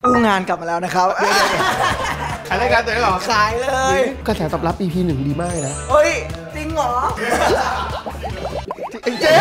กู้งานกลับมาแล้วนะครับขายรายการตัวเองเหรอขายเลยกระแสตอบรับ EP 1ดีมากนะเฮ้ยจริงเหรอไอ้เจ๊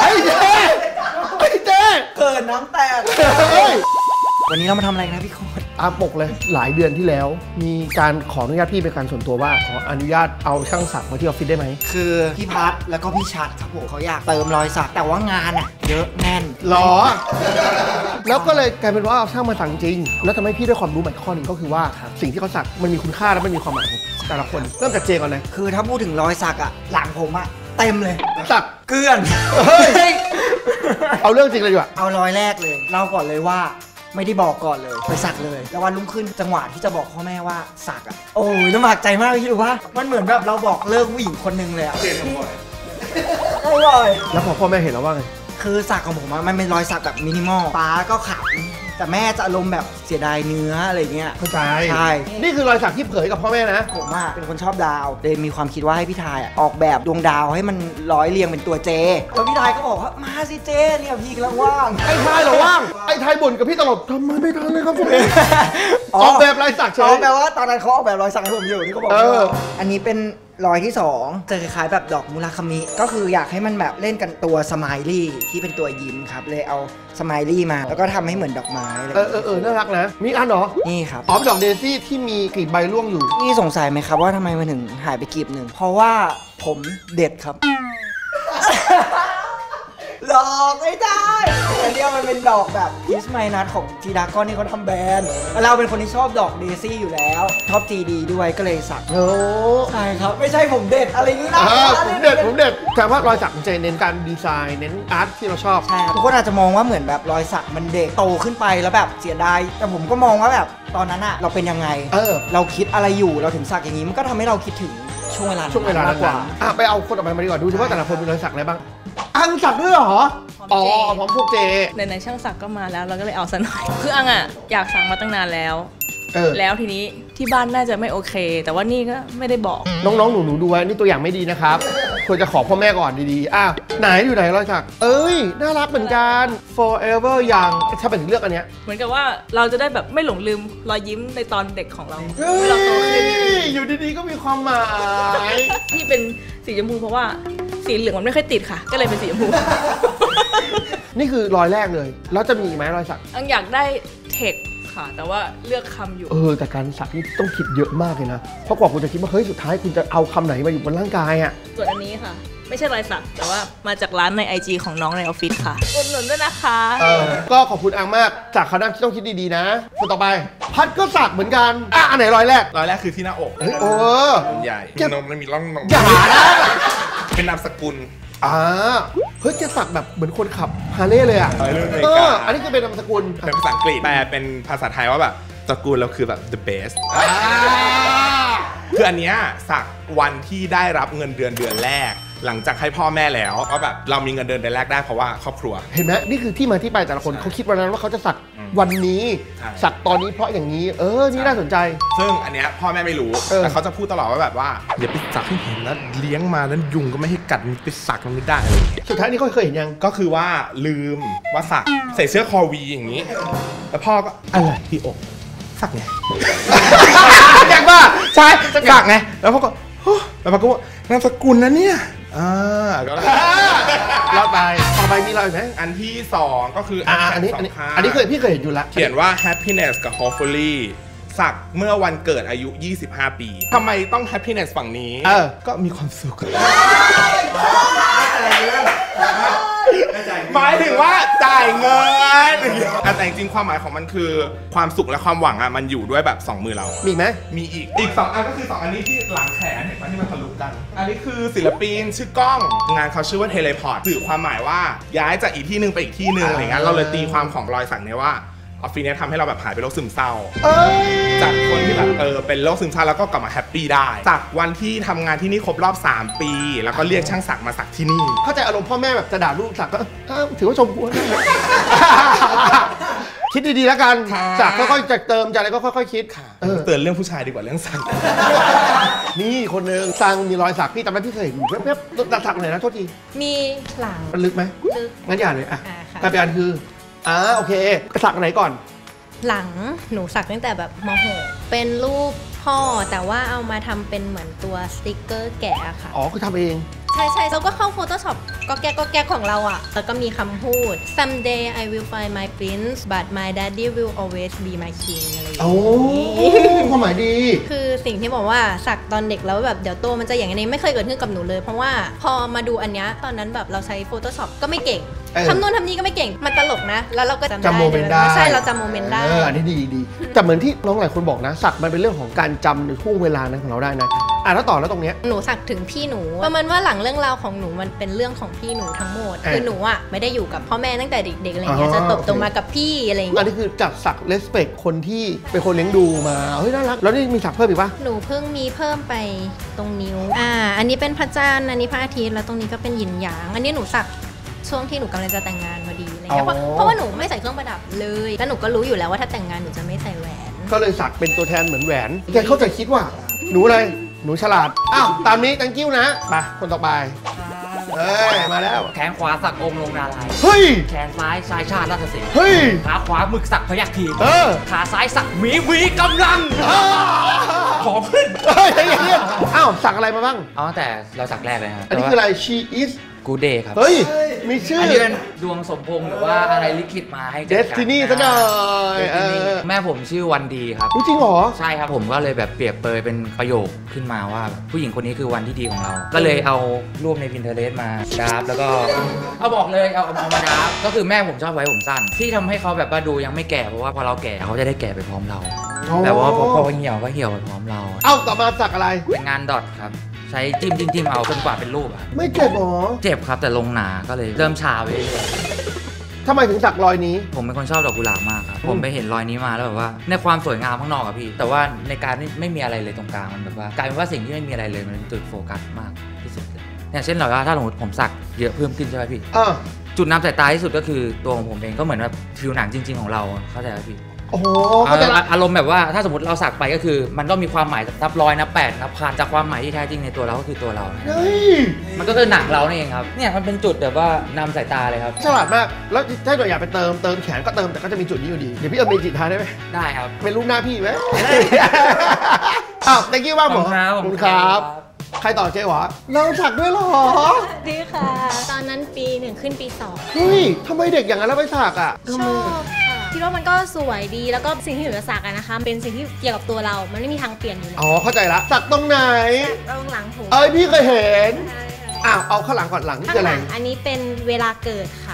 เกิดน้ำแตกวันนี้เรามาทำอะไรนะพี่โค้ดตามปกเลยหลายเดือนที่แล้วมีการขออนุญาตพี่เป็นการส่วนตัวว่าขออนุญาตเอาช่างสักมาที่ออฟฟิศได้ไหมคือพี่พัทแล้วก็พี่ชัดครับผมเขาอยากเติมรอยสักแต่ว่างานอ่ะเยอะแน่นหรอแล้วก็เลยกลายเป็นว่าเอาช่างมาสักจริงแล้วทำให้พี่ได้ความรู้ใหม่ข้อหนึ่งก็คือว่าสิ่งที่เขาสักมันมีคุณค่าและมันมีความหมายของแต่ละคนเริ่มจากเจก่อนเลยคือถ้าพูดถึงรอยสักอ่ะหลังผมอ่ะเต็มเลยสักเกลื่อนเอาเรื่องจริงเลยดีกว่าเอารอยแรกเลยเล่าก่อนเลยว่าไม่ได้บอกก่อนเลยไปสักเลยแล้ววันรุ่งขึ้นจังหวะที่จะบอกพ่อแม่ว่าสักอ่ะโอ้ยลำบากใจมากพี่รู้ว่ามันเหมือนแบบเราบอกเลิกผู้หญิงคนนึงเลยอ่ะไม่บ่อยแล้วพอพ่อแม่เห็นแล้วว่าไงคือสักของผมมันเป็นรอยสักแบบมินิมอลป้าก็ขำแต่แม่จะอารมณ์แบบเสียดายเนื้ออะไรเงี้ยเข้าใจใช่นี่คือรอยสักที่เผยกับพ่อแม่นะผมเป็นคนชอบดาวเลยมีความคิดว่าให้พี่ทายออกแบบดวงดาวให้มันร้อยเรียงเป็นตัวเจแล้วพี่ทายก็บอกว่ามาสิเจเนี่ยพี่กำลังว่างไอ้ทายเหรอว่างไอ้ทายบ่นกับพี่ตลอดทำไมไม่ทันเลยครับผมออกแบบรอยสักเฉยแปลว่าตอนนั้นเขาออกแบบรอยสักให้ผมอยู่ที่เขาบอกอันนี้เป็นรอยที่2จะคล้ายๆแบบดอกมูราคามิก็คืออยากให้มันแบบเล่นกันตัวสไมลี่ที่เป็นตัวยิ้มครับเลยเอาสไมลี่มาแล้วก็ทำให้เหมือนดอกไม้น่ารักนะมีอันเหรอนี่ครับอ๋อดอกเดซี่ที่มีกลีบใบร่วงอยู่นี่สงสัยไหมครับว่าทำไมมันถึงหายไปกลีบหนึ่งเพราะว่าผมเด็ดครับหลอกไม่ได้อันนี้มันเป็นดอกแบบพิสไมนัทของจีดากอนที่เขาทำแบรนด์เราเป็นคนที่ชอบดอกเดซี่อยู่แล้วชอบจีดีด้วยก็เลยสักโอ้ใช่ครับไม่ใช่ผมเด็ดอะไรนี้นะผมเด็ดแต่ว่ารอยสักจะเน้นการดีไซน์เน้นอาร์ตที่เราชอบใช่ทุกคนอาจจะมองว่าเหมือนแบบรอยสักมันเด็กโตขึ้นไปแล้วแบบเสียดายแต่ผมก็มองว่าแบบตอนนั้นอะเราเป็นยังไงเราคิดอะไรอยู่เราถึงสักอย่างนี้มันก็ทำให้เราคิดถึงช่วงเวลามากกว่าไปเอาคนออกไปมาดีกว่าดูสิว่าแต่ละคนมีรอยสักอะไรบ้างอังสักด้วยเหรออ๋อพร้อมพวกเจในช่างสักก็มาแล้วเราก็เลยเอาซะหน่อยคืออังอ่ะอยากสักมาตั้งนานแล้วแล้วทีนี้ที่บ้านน่าจะไม่โอเคแต่ว่านี่ก็ไม่ได้บอกน้องๆหนูดูไว้นี่ตัวอย่างไม่ดีนะครับควรจะขอพ่อแม่ก่อนดีๆไหนอยู่ไหนรอยสักน่ารักเหมือนกัน forever young ถ้าเป็นเลือกอันเนี้ยเหมือนกับว่าเราจะได้แบบไม่หลงลืมรอยยิ้มในตอนเด็กของเราเมื่อเราโตขึ้นอยู่ดีๆก็มีความหมายที่เป็นสีชมพูเพราะว่าสีเหลืองมันไม่ค่อยติดค่ะก็เลยเป็นสีชมพูนี่คือรอยแรกเลยแล้วจะมีไหมรอยสักอังอยากได้เทคค่ะแต่ว่าเลือกคำอยู่แต่การสักนี่ต้องคิดเยอะมากเลยนะเพราะกว่าคุณจะคิดว่าเฮ้ยสุดท้ายคุณจะเอาคำไหนมาอยู่บนร่างกายส่วนอันนี้ค่ะไม่ใช่รอยสักแต่ว่ามาจากร้านใน IG ของน้องในออฟฟิศค่ะอุดหนุนด้วยนะคะก็ขอบคุณอังมากจากคำนั้นที่ต้องคิดดีๆนะคนต่อไปพัดก็สักเหมือนกันอันไหนรอยแรกคือที่หน้าอกใหญ่นมมีร่องนมอย่านะเป็นนามสกุลเฮ้ยจะสักแบบเหมือนคนขับฮาร์เลย์เลยอันนี้จะเป็นนามสกุลเป็นภาษาอังกฤษแปลเป็นภาษาไทยว่าแบบสกุลเราคือแบบ the best คืออันเนี้ยสักวันที่ได้รับเงินเดือนแรกหลังจากให้พ่อแม่แล้วก็แบบเรามีเงินเดือนแรกได้เพราะว่าครอบครัวเห็นไหมนี่คือที่มาที่ไปแต่ละคนเขาคิดวันนั้นว่าเขาจะสักวันนี้สักตอนนี้เพราะอย่างนี้นี่น่าสนใจซึ่งอันเนี้ยพ่อแม่ไม่รู้แต่เขาจะพูดตลอดว่าแบบว่าอย่าไปสักให้เห็นนะเลี้ยงมานั้นยุงก็ไม่ให้กัดไปสักมันไม่ได้สุดท้ายนี่เขาเคยเห็นยังก็คือว่าลืมว่าสักใส่เสื้อคอวีอย่างนี้แล้วพ่อก็อะไรที่อกสักไงแกว่าใช่สักไงแล้วพ่อก็ว่านามสกุลนะเนี่ยรอดไปต่อไปมีอะไรไหมอันที่2ก็คืออันนี้พี่เคยเห็นอยู่แล้วเขียนว่า happiness กับ hopefully สักเมื่อวันเกิดอายุ25 ปีทำไมต้อง happiness ฝั่งนี้ก็มีความสุขหมายถึงว่าจ่ายเงินแต่จริงๆความหมายของมันคือความสุขและความหวังมันอยู่ด้วยแบบ2มือเรามีไหมมีอีก2อันก็คือ2อันนี้ที่หลังแขนเห็นไหมที่มันทะลุกันอันนี้คือศิลปินชื่อก้องงานเขาชื่อว่าเทเลพอร์ตสื่อความหมายว่าย้ายจากอีกที่นึงไปอีกที่นึงอะไรเงี้ยเราเลยตีความของรอยสักเนี่ยว่าออฟฟิศนี้ทำให้เราแบบหายไปโรคซึมเศร้าจากคนที่แบบเป็นโรคซึมเศร้าแล้วก็กลับมาแฮปปี้ได้จากวันที่ทำงานที่นี่ครบรอบ3 ปีแล้วก็เรียกช่างสักมาสักที่นี่เข้าใจอารมณ์พ่อแม่แบบจะด่าลูกสักก็ถือว่าชมกูคิดดีๆแล้วกันสักค่อยๆจะเติมจะอะไรก็ค่อยๆคิดเตือนเรื่องผู้ชายดีกว่าเรื่องสักนี่คนนึงสังมีรอยสักพี่จำได้พี่เคยเห็นอยู่แป๊บๆสักไหนนะโทษทีมีหลังมันลึกไหมลึกงั้นอย่าเลยกลายเป็นอันคือโอเคสักไหนก่อนหลังหนูสักตั้งแต่แบบม.6เป็นรูปพ่อแต่ว่าเอามาทำเป็นเหมือนตัวสติกเกอร์แกะค่ะอ๋อคือทำเองใช่แล้วก็เข้า Photoshop ก็แก้ของเราอ่ะแล้วก็มีคำพูด someday I will find my prince but my daddy will always be my king อะไรอย่างโอ้นี้ความหมายดีคือสิ่งที่บอกว่าสักตอนเด็กแล้วแบบเดี๋ยวโตมันจะอย่างนี้ไม่เคยเกิดขึ้นกับหนูเลยเพราะว่าพอมาดูอันเนี้ยตอนนั้นแบบเราใช้ Photoshop ก็ไม่เก่งทำนู่นทำนี่ก็ไม่เก่งมันตลกนะแล้วเราก็จำโมเมนต์ได้ใช่เราจำโมเมนต์ได้อันนี้ดีแต่เหมือนที่น้องหลายคนบอกนะสักมันเป็นเรื่องของการจำในช่วงเวลานั้นของเราได้นะแล้วต่อแล้วตรงเนี้ยหนูสักถึงพี่หนูประมาณว่าหลังเรื่องราวของหนูมันเป็นเรื่องของพี่หนูทั้งหมดคือหนูอ่ะไม่ได้อยู่กับพ่อแม่ตั้งแต่เด็กๆอะไรเงี้ยจะโตมากับพี่อะไรเงี้ยอันนี้คือจัดสักเลสเปคคนที่เป็นคนเลี้ยงดูมาเฮ้ยน่ารักแล้วนี่มีสักเพิ่มอีกปะหนูเพิ่งมีเพิ่มไปตรงนิ้วอันนี้เป็นพระจันทร์อันนี้พระอาทิตย์แล้วตรงนี้ก็เป็นหยินหยางอันนี้หนูสักช่วงที่หนูกำลังจะแต่งงานพอดีอะไรเงี้ยเพราะว่าหนูไม่ใส่เครื่องประดับเลยแล้วหนูก็รู้อยู่แล้วว่าถ้าแต่งงานหนูจะไม่ใส่แหวนก็เลยสักเป็นตัวแทนเหมือนแหวนแกเข้าใจคิดว่าหนูอะไรหนูฉลาดตามนี้ thank you นะไปคนต่อไปมาแล้วแขนขวาสักองค์ลงนาลายเฮ้ยแขนซ้ายชายชาติราชสีห์เฮ้ยขาขวาหมึกสักพยัคฆ์ทีขาซ้ายสักหมีวีกำลังขอขึ้นสักอะไรมาบ้างตั้งแต่เราสักแรกเลยครับอันนี้คืออะไร she is good day ครับเฮ้ยมีชื่ออันนี้เป็นดวงสมพงษ์หรือว่าอะไรลิขิตมาให้ Destiny ซะหน่อยแม่ผมชื่อวันดีครับจริงเหรอใช่ครับผมก็เลยแบบเปรียบเปรยเป็นประโยคขึ้นมาว่าผู้หญิงคนนี้คือวันที่ดีของเราก็เลยเอารูปใน Pinterest มาดราฟแล้วก็เอาบอกเลยเอามาดราฟก็คือแม่ผมชอบไว้ผมสั้นที่ทำให้เขาแบบว่าดูยังไม่แก่เพราะว่าพอเราแก่เขาจะได้แก่ไปพร้อมเราแต่ว่าพอเหี่ยวก็เหี่ยวไปพร้อมเราต่อมาสักอะไรเป็นงานดอทครับใช้จิ้มเอาจนกว่าเป็นรูปอะไม่เจ็บหรอเจ็บครับแต่ลงหนาก็เลยเริ่มชาไปเรื่อยทำไมถึงสักรอยนี้ผมเป็นคนชอบดอกกุหลาบมากครับผมไปเห็นรอยนี้มาแล้วแบบว่าในความสวยงามข้างนอกอะพี่แต่ว่าในการไม่มีอะไรเลยตรงกลางมันแบบว่ากลายเป็นว่าสิ่งที่ไม่มีอะไรเลยมันเป็นจุดโฟกัสมากที่สุดเลยเนี่ยเช่นแบบว่าถ้าสมมติผมสักเยอะเพิ่มขึ้นใช่ไหมพี่จุดนำสายตาที่สุดก็คือตัวของผมเองก็เหมือนแบบผิวหนังจริงๆของเราเข้าใจไหมพี่โอ้โหอารมณ์แบบว่าถ้าสมมติเราสักไปก็คือมันก็มีความหมายนับร้อยนับ8นับพันจากความหมายที่แท้จริงในตัวเราก็คือตัวเรามันก็คือหนังเราเองครับเนี่ยมันเป็นจุดแบบว่านำสายตาเลยครับฉลาดมากแล้วถ้าเราอยากไปเติมแขนก็เติมแต่ก็จะมีจุดนี้อยู่ดีเดี๋ยวพี่เอาเมจิทาได้ไหมได้ครับเป็นรูปหน้าพี่ไหมthank you มากหมอขอบคุณครับใครต่อเจ๊หวะเราสักด้วยหรอดีค่ะตอนนั้นปี 1ขึ้นปี 2 เฮ้ยทำไมเด็กอย่างนั้นแล้วไปสักชอบคิดว่ามันก็สวยดีแล้วก็สิ่งที่หนูจะสักนะคะเป็นสิ่งที่เกี่ยวกับตัวเรามันไม่มีทางเปลี่ยนอยู่แล้วเข้าใจละสักตรงไหนตรงหลังหูพี่เคยเห็นเอาข้างหลังก่อนหลังนี่คืออะไรอันนี้เป็นเวลาเกิดค่ะ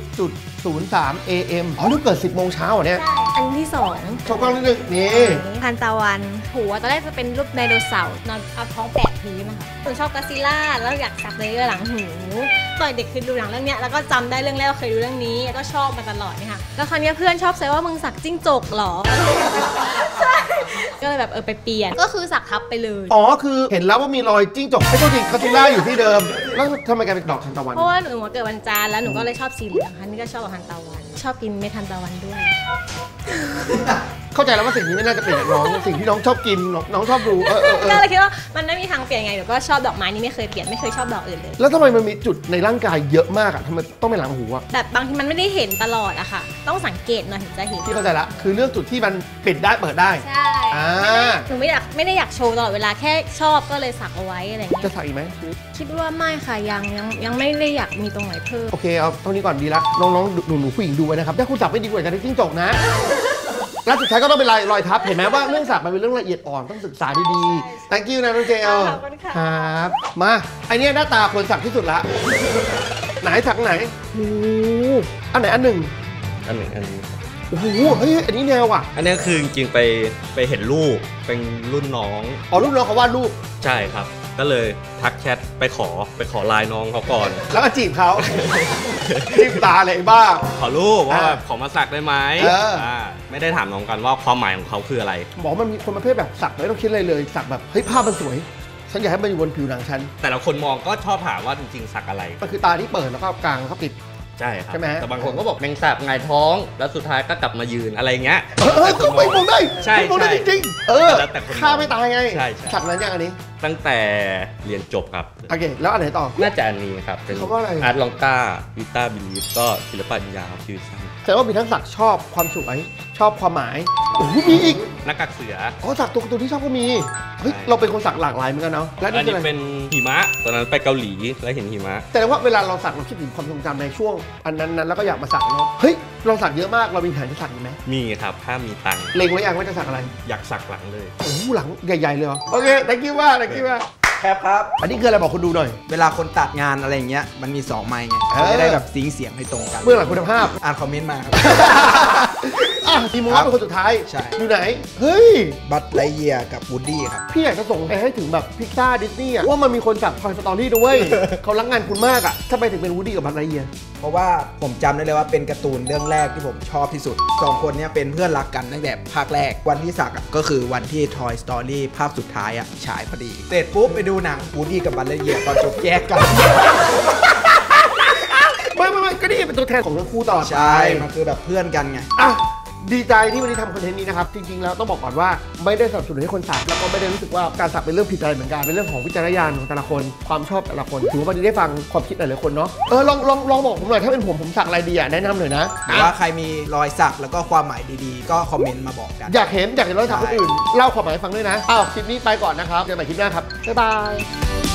10.03 AM ลูกเกิด 10 โมงเช้าเนี่ยอันที่2 ชอบกล้องนิดนึงนี่พันตะวันหัวตอนแรกจะเป็นรูปไดโนเสาร์นอนเอาท้องแปะพื้นนะคะหนูชอบก็อดซิลล่าแล้วอยากสักเลยหลังหูตอนเด็กคือดูหนังเรื่องนี้แล้วก็จำได้เรื่องแรกเคยดูเรื่องนี้ก็ชอบมาตลอดนี่ค่ะแล้วคราวนี้เพื่อนชอบแซวว่ามึงสักจิ้งจกหรอใช่ก็เลยแบบไปเปลี่ยนก็คือสักทับไปเลยคือเห็นแล้วว่ามีรอยจิ้งจกไม่ใช่จริงก็อดซิลล่าอยู่ที่เดิมแล้วทำไมกลายเป็นดอกทานตะวันเพราะว่าหนูเกิดวันจันทร์แล้วหนูก็เลยชอบสีเหลืองค่ะนี่ก็ชอบดอกทานตะวันชอบกินเม็ดทานตะวันด้วยเข้าใจแล้วว่าสิ่งนี้ไม่น่าจะเป็นน้องสิ่งที่น้องชอบกินน้องชอบดูก็เลยคิดว่ามันไม่มีทางเปลี่ยนไงเดี๋ยวก็ชอบดอกไม้นี่ไม่เคยเปลี่ยนไม่เคยชอบดอกอื่นเลยแล้วทำไมมันมีจุดในร่างกายเยอะมากทำไมต้องเป็นหลังหูแบบบางทีมันไม่ได้เห็นตลอดอะค่ะต้องสังเกตหน่อยถึงจะเห็นที่เข้าใจละคือเรื่องจุดที่มันปิดได้เปิดได้ใช่หนูไม่ได้อยากโชว์ตลอดเวลาแค่ชอบก็เลยสักเอาไว้อะไรเงี้ยจะสักอีกไหมคิดว่าไม่ค่ะยังไม่ได้อยากมีตรงไหนเพิ่มโอเคเอาเท่านี้ก่อนดีละน้องหนูผู้หญิงดูไว้นะครับถ้าคุณสักไม่ดีกว่าจะได้จิ้งจกนะแล้วสุดท้ายก็ต้องเป็นรอยทับเห็นไหมว่าเรื่องสักมันเป็นเรื่องละเอียดอ่อนต้องศึกษาดีๆ thank you นะน้องเจลครับมาไอเนี้ยหน้าตาคนสักที่สุดละไหนสักไหนอันไหนอันหนึ่งโอ้โหเฮ้ยอันนี้แนวอ่ะอันนี้คือจริงๆไปเห็นรูปเป็นรุ่นน้องรุ่นน้องเขาวาดรูปใช่ครับก็เลยทักแชทไปขอไลน์น้องเขาก่อนแล้วก็จีบเขาจีบตาอะไรบ้างขอรูปว่าขอมาสักได้ไหมไม่ได้ถามน้องกันว่าความหมายของเขาคืออะไรบอกมันมีคนประเภทแบบสักไม่ต้องคิดอะไรเลยสักแบบเฮ้ยภาพมันสวยฉันอยากให้มันอยู่บนผิวหนังฉันแต่ละคนมองก็ชอบถามว่าจริงๆสักอะไรมันคือตาที่เปิดแล้วก็กลางแล้วก็ปิดใช่ครับใช่ไหมแต่บางคนก็บอกแมงสาบไงท้องแล้วสุดท้ายก็กลับมายืนอะไรเงี้ยก็ไม่มองได้ใช่มองได้จริงแต่ฆ่าไม่ตายไงใช่สักนั้นยังอันนี้ตั้งแต่เรียนจบครับโอเคแล้วอันไหนต่อน่าจะอันนี้ครับเป็นอาร์ตลองก้าวิต้าบิลีฟก็ศิลปะปัญญาครับชีวิตสั้นแต่ว่ามีทั้งสักชอบความสวยชอบความหมายโอ้โหมีอีกหน้ากากเสืออ๋อสักตัวที่ชอบก็มีเฮ้ยเราเป็นคนสักหลากหลายเหมือนกันเนาะและอันนี่นี้คืออะไรเป็นหิมะตอนนั้นไปเกาหลีแล้วเห็นหิมะแต่ว่าเวลาเราสักเราคิดถึงความทรงจำในช่วงอันนั้นแล้วก็อยากมาสักเนาะเฮ้ยเราสักเยอะมากเรามีแผนจะสักอีกไหมมีครับถ้ามีตังค์เล็งไว้ยังว่าจะสักอะไรอยากสักหลังเลยโอ้โหหลังใหญ่ๆเลยเหรอโอเค thank you มาก thank you มากแคปครับอันนี้คืออะไรบอกคนดูหน่อยเวลาคนตัดงานอะไรอย่างเงี้ยมันมี2ไมค์ไงเออจะได้แบบซิงค์เสียงให้ตรงกันเบื้องหลังคุณภาพอ่านคอมเมนต์มาครับอ่ะทีมมอสเป็นคนสุดท้ายใช่อยู่ไหนเฮ้ยบัตไลเยียกับวูดดี้ครับพี่อยากจะส่งไปให้ถึงแบบพิกซ่าดิสนีย์อะว่ามันมีคนสัก Toy Story ด้วย เขารักงานคุณมากอะทำไมถึงเป็นวูดดี้กับบัตไลเยียร์เพราะว่าผมจำได้เลยว่าเป็นการ์ตูนเรื่องแรกที่ผมชอบที่สุด2คนเนี้ยเป็นเพื่อนรักกันตั้งแต่ภาคแรกวันที่สักก็คือวันที่ Toy Story ภาคสุดท้ายฉายพอดีเสร็จปุ๊บไปดูหนังวูดดี้กับบัตไลเยียร์ตอนจบแยกกันไม่ก็นี่เป็นตัวแทนของทั้งคู่ตลอดไปใช่มันคือแบบเพื่อนกันไงอ่ะดีใจที่วันนี้ทำคอนเทนต์นี้นะครับ จริงๆแล้วต้องบอกก่อนว่าไม่ได้สนับสนุนให้คนสักแล้วก็ไม่ได้รู้สึกว่าการสักเป็นเรื่องผิดอะไรเหมือนกันเป็นเรื่องของวิจารณญาณของแต่ละคนความชอบแต่ละคนถือว่าวันนี้ได้ฟังความคิดหลายๆคนเนาะลองบอกผมหน่อยถ้าเป็นผมสักอะไรดีอ่ะแนะนำหน่อยนะหรือว่าใครมีรอยสักแล้วก็ความหมายดีๆ ก็คอมเมนต์มาบอกกันอยากเห็นรอยสักคนอื่นเล่าความหมายให้ฟังด้วยนะอ้าวคลิปนี้ไปก่อนนะครับเจอกันใหม่คลิปหน้าครับบ๊ายบาย